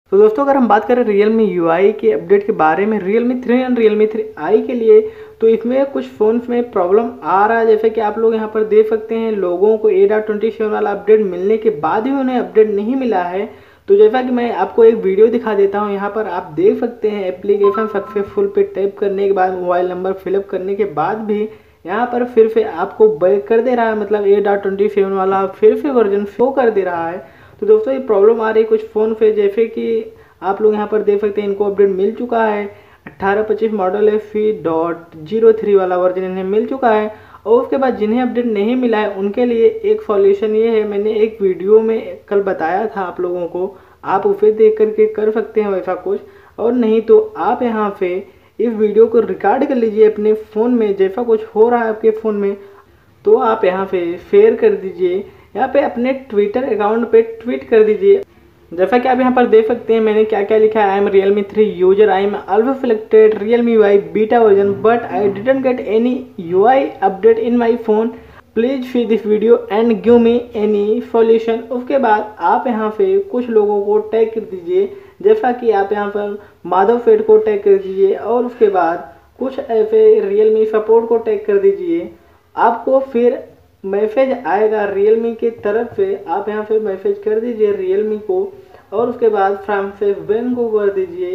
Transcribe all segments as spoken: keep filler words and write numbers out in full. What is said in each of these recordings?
तो दोस्तों अगर हम बात करें Realme यू आई के अपडेट के बारे में Realme थ्री और Realme थ्री आई के लिए, तो इसमें कुछ फ़ोन्स में प्रॉब्लम आ रहा है। जैसे कि आप लोग यहाँ पर देख सकते हैं, लोगों को ए डॉट ट्वेंटी सेवन वाला अपडेट मिलने के बाद भी उन्हें अपडेट नहीं मिला है। तो जैसा कि मैं आपको एक वीडियो दिखा देता हूँ, यहाँ पर आप देख सकते हैं एप्लीकेशन सक्सेसफुल पे टैप करने के बाद मोबाइल नंबर फिलअप करने के बाद भी यहाँ पर फिर से आपको बैक कर दे रहा है, मतलब ए डॉट ट्वेंटी सेवन वाला फिर से वर्जन शो कर दे रहा है। तो दोस्तों ये प्रॉब्लम आ रही है कुछ फ़ोन पे, जैसे कि आप लोग यहाँ पर देख सकते हैं इनको अपडेट मिल चुका है। अट्ठारह पच्चीस मॉडल है, फी डॉट जीरो थ्री वाला वर्जन इन्हें मिल चुका है। और उसके बाद जिन्हें अपडेट नहीं मिला है उनके लिए एक सॉल्यूशन ये है, मैंने एक वीडियो में कल बताया था आप लोगों को, आप उसे देख करके कर सकते हैं वैसा कुछ। और नहीं तो आप यहाँ पे इस वीडियो को रिकॉर्ड कर लीजिए अपने फ़ोन में, जैसा कुछ हो रहा है आपके फ़ोन में तो आप यहाँ पे शेयर कर दीजिए, यहाँ पे अपने ट्विटर अकाउंट पे ट्वीट कर दीजिए। जैसा कि आप यहाँ पर देख सकते हैं मैंने क्या क्या लिखा है, I am Realme three user, I am also selected Realme U I beta version but I didn't get any U I update in my phone, please see this video and give me any solution. उसके बाद आप यहाँ पे कुछ लोगों को tag कर दीजिए, जैसा कि आप यहाँ पर माधव फेड को टैग कर दीजिए और उसके बाद कुछ ऐसे Realme सपोर्ट को टैग कर दीजिए। आपको फिर मैसेज आएगा Realme की तरफ से, आप यहाँ पे मैसेज कर दीजिए Realme को और उसके बाद फ्रांसिस बेन को कर दीजिए।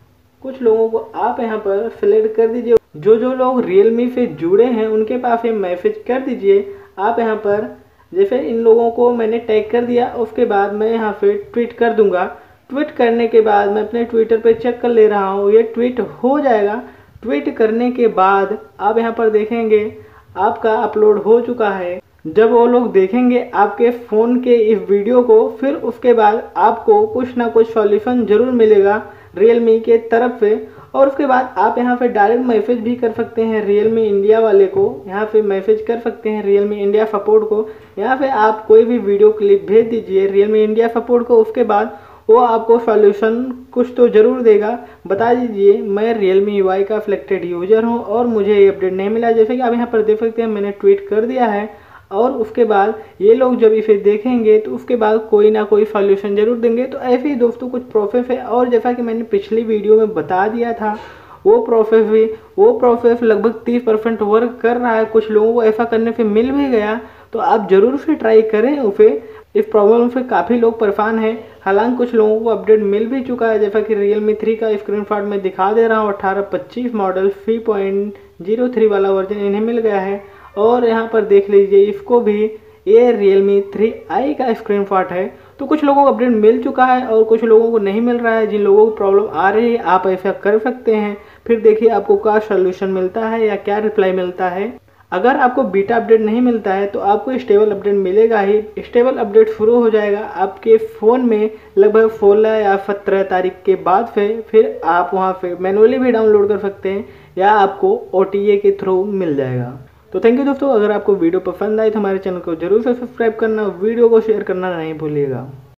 कुछ लोगों को आप यहाँ पर सिलेक्ट कर दीजिए, जो जो लोग Realme से जुड़े हैं उनके पास ये मैसेज कर दीजिए। आप यहाँ पर जैसे इन लोगों को मैंने टैग कर दिया, उसके बाद मैं यहाँ पे ट्वीट कर दूंगा। ट्वीट करने के बाद मैं अपने ट्विटर पे चेक कर ले रहा हूँ, ये ट्वीट हो जाएगा। ट्वीट करने के बाद आप यहाँ पर देखेंगे आपका अपलोड हो चुका है। जब वो लोग देखेंगे आपके फ़ोन के इस वीडियो को, फिर उसके बाद आपको कुछ ना कुछ सॉल्यूशन ज़रूर मिलेगा Realme के तरफ से। और उसके बाद आप यहाँ पे डायरेक्ट मैसेज भी कर सकते हैं Realme इंडिया वाले को, यहाँ पे मैसेज कर सकते हैं Realme इंडिया सपोर्ट को। यहाँ पे आप कोई भी वीडियो क्लिप भेज दीजिए Realme इंडिया सपोर्ट को, उसके बाद वो आपको सॉल्यूशन कुछ तो ज़रूर देगा। बता दीजिए मैं Realme यू आई का सिलेक्टेड यूज़र हूँ और मुझे ये अपडेट नहीं मिला। जैसे कि आप यहाँ पर देख सकते हैं मैंने ट्वीट कर दिया है और उसके बाद ये लोग जब इसे देखेंगे तो उसके बाद कोई ना कोई सॉल्यूशन ज़रूर देंगे। तो ऐसे ही दोस्तों कुछ प्रोसेस है, और जैसा कि मैंने पिछली वीडियो में बता दिया था वो प्रोसेस भी वो प्रोसेस लगभग तीस परसेंट वर्क कर रहा है। कुछ लोगों को ऐसा करने से मिल भी गया, तो आप ज़रूर से ट्राई करें उसे। इस प्रॉब्लम से काफ़ी लोग परेशान हैं, हालांकि कुछ लोगों को अपडेट मिल भी चुका है। जैसा कि Realme थ्री का स्क्रीनशॉट में दिखा दे रहा हूँ, अट्ठारह पच्चीस model three point zero three वाला वर्जन इन्हें मिल गया है। और यहाँ पर देख लीजिए इसको भी, ये Realme थ्री आई का स्क्रीनशॉट है। तो कुछ लोगों को अपडेट मिल चुका है और कुछ लोगों को नहीं मिल रहा है। जिन लोगों को प्रॉब्लम आ रही है आप ऐसा कर सकते हैं, फिर देखिए आपको क्या सोल्यूशन मिलता है या क्या रिप्लाई मिलता है। अगर आपको बीटा अपडेट नहीं मिलता है तो आपको स्टेबल अपडेट मिलेगा ही। स्टेबल अपडेट शुरू हो जाएगा आपके फ़ोन में लगभग सोलह या सत्रह तारीख के बाद से। फिर आप वहां पे मैनुअली भी डाउनलोड कर सकते हैं या आपको ओ टी ए के थ्रू मिल जाएगा। तो थैंक यू दोस्तों, अगर आपको वीडियो पसंद आई तो हमारे चैनल को जरूर से सब्सक्राइब करना, वीडियो को शेयर करना नहीं भूलिएगा।